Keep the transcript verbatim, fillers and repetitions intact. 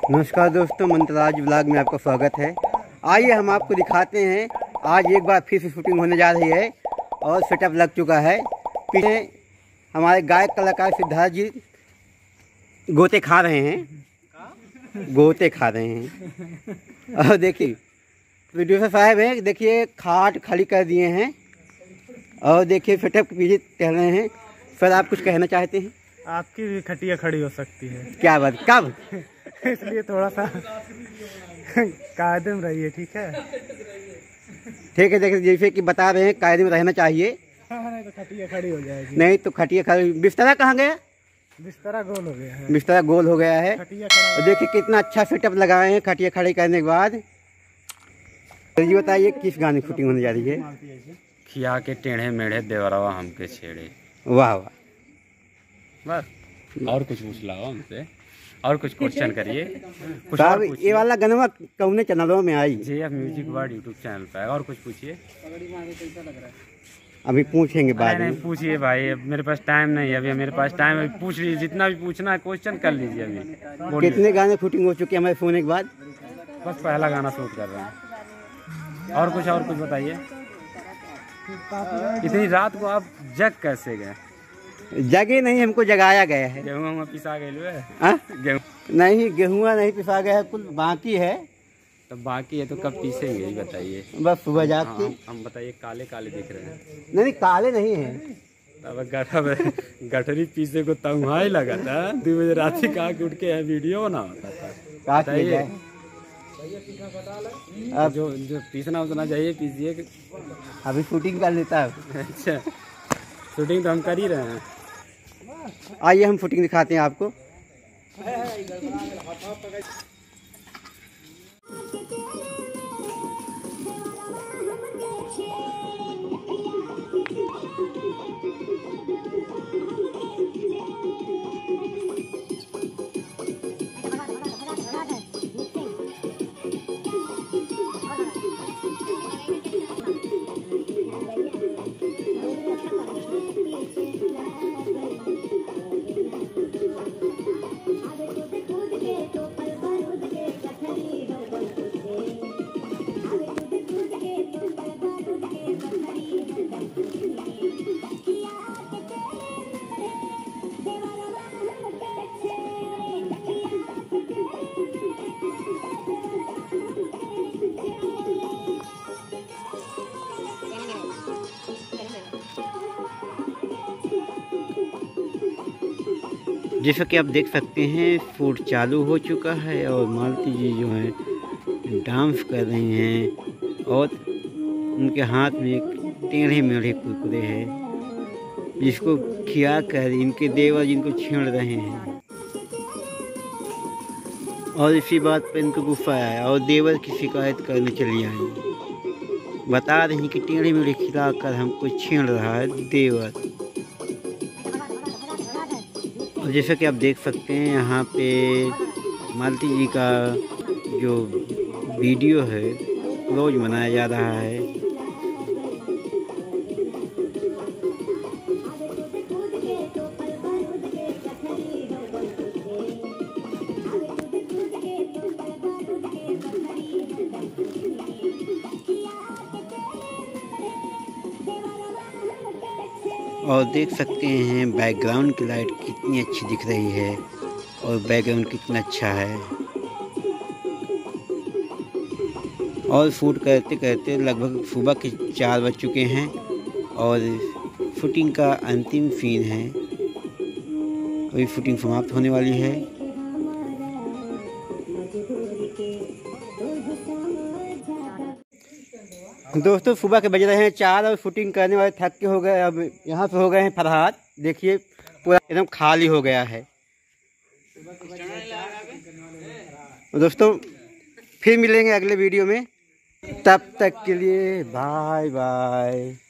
नमस्कार दोस्तों, मंत्रराज व्लॉग में आपका स्वागत है। आइए हम आपको दिखाते हैं। आज एक बार फिर से शूटिंग होने जा रही है और सेटअप लग चुका है। पीछे हमारे गायक कलाकार सिद्धार्थ जी गोते खा रहे हैं गोते खा रहे हैं और देखिए प्रोड्यूसर साहब है, देखिए खाट खड़ी कर दिए हैं और देखिए सेटअप के पीछे टहल रहे हैं। सर, आप कुछ कहना चाहते हैं? आपकी भी खटिया खड़ी हो सकती है। क्या बात, कब? इसलिए थोड़ा सा कायदे में रहिए, ठीक है? ठीक है, देखिए जैसे कि बता रहे हैं कायदे में रहना चाहिए। हाँ, नहीं तो खटिया खड़ी हो जाएगी। नहीं तो खटिया खड़ी। बिस्तरा कहाँ गया? बिस्तरा गोल हो गया है। बिस्तरा गोल हो गया है। खटिया खड़ा और देखिए कितना अच्छा सेटअप लगाए हैं खटिया खड़ी करने के बाद। तो ये बताइए किस गाने की शूटिंग होने जा रही है? खिया के टेढ़े मेढ़े देवरवा हमके छेड़े। वाह वाह, बस और कुछ पूछ लाओ हमसे, और कुछ क्वेश्चन करिए। कुछ साहब और ये पूछिए। वाला गाना कौन चैनलों में आई? J F music world YouTube channel पे है। और कुछ पूछिए। अभी पूछेंगे बाद नहीं में। नहीं पूछिए भाई, अब मेरे पास टाइम नहीं है। अभी मेरे पास टाइम है, पूछ लीजिए जितना भी पूछना है, क्वेश्चन कर लीजिए। अभी बोलिए। कितने गाने शूटिंग हो चुके हैं हमारे सोने के बाद? बस पहला गाना शूट कर रहे हैं। और कुछ और कुछ बताइए। इतनी रात को आप जग कैसे गए? जगे नहीं, हमको जगाया गया है। गेहूँ पिसा गए हाँ? गेहूँ नहीं, गेहुआ नहीं पिसा गया है, कुल बाकी है। तो बाकी है तो कब पीसेंगे ये बताइए। बस सुबह जाग के। हाँ, हम बताइए। काले काले दिख रहे हैं। नहीं नहीं, काले नहीं है। अब गठर गठरी पीसे को तब वहाँ ही लगा था। दो बजे रात कहा के उठ के वीडियो बना होता था। बताइए। अब जो जो पीसना उतना चाहिए पीसिए। अभी शूटिंग कर लेता है। अच्छा, शूटिंग तो हम कर ही रहे हैं। आइए हम शूटिंग दिखाते हैं आपको। जैसा कि आप देख सकते हैं शूट चालू हो चुका है और मालती जी जो है डांस कर रही हैं और उनके हाथ में एक टेढ़े मेढ़े कुरकुरे हैं जिसको खिया कर इनके देवर जिनको छेड़ रहे हैं। और इसी बात पर इनको गुस्सा आया और देवर की शिकायत करने चली आई। बता रही कि टेढ़े मेढ़े खिला कर हमको छेड़ रहा है देवर। और जैसा कि आप देख सकते हैं यहाँ पे मालती जी का जो वीडियो है रोज मनाया जा रहा है। और देख सकते हैं बैकग्राउंड की लाइट कितनी अच्छी दिख रही है और बैकग्राउंड कितना अच्छा है। और शूट करते करते लगभग सुबह के चार बज चुके हैं और शूटिंग का अंतिम सीन है। अभी शूटिंग समाप्त होने वाली है। दोस्तों सुबह के बज रहे हैं चार और शूटिंग करने वाले थक के हो गए। अब यहाँ पे हो गए हैं फरहाद। देखिए पूरा एकदम खाली हो गया है। दोस्तों फिर मिलेंगे अगले वीडियो में, तब तक के लिए बाय बाय।